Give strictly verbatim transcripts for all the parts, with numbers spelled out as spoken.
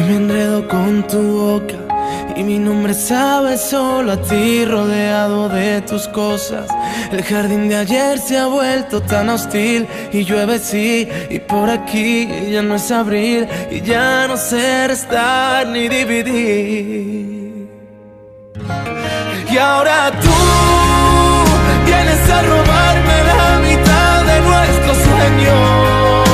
me enredo con tu boca y mi nombre sabe solo a ti, rodeado de tus cosas. El jardín de ayer se ha vuelto tan hostil y llueve sí, y por aquí ya no es abril y ya no sé restar ni dividir. Y ahora tú vienes a robarme la mitad de nuestros sueños.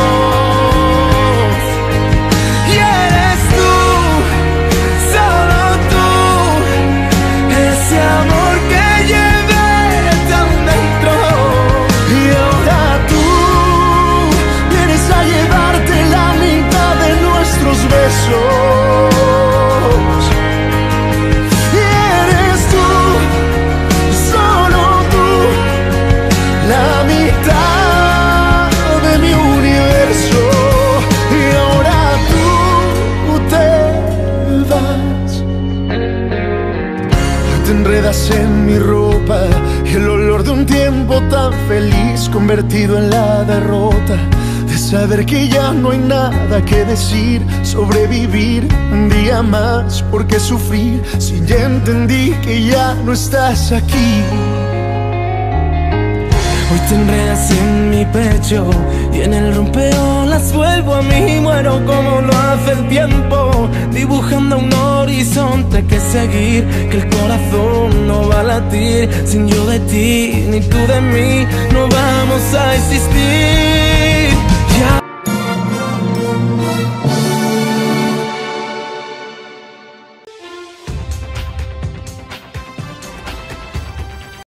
Besos. Y eres tú, solo tú, la mitad de mi universo. Y ahora tú te vas. Te enredas en mi ropa y el olor de un tiempo tan feliz convertido en la derrota. Saber que ya no hay nada que decir, sobrevivir un día más, ¿por qué sufrir si ya entendí que ya no estás aquí? Hoy te enredas en mi pecho y en el rompeolas vuelvo a mí, muero como lo hace el tiempo, dibujando un horizonte que seguir, que el corazón no va a latir sin yo de ti, ni tú de mí, no vamos a existir.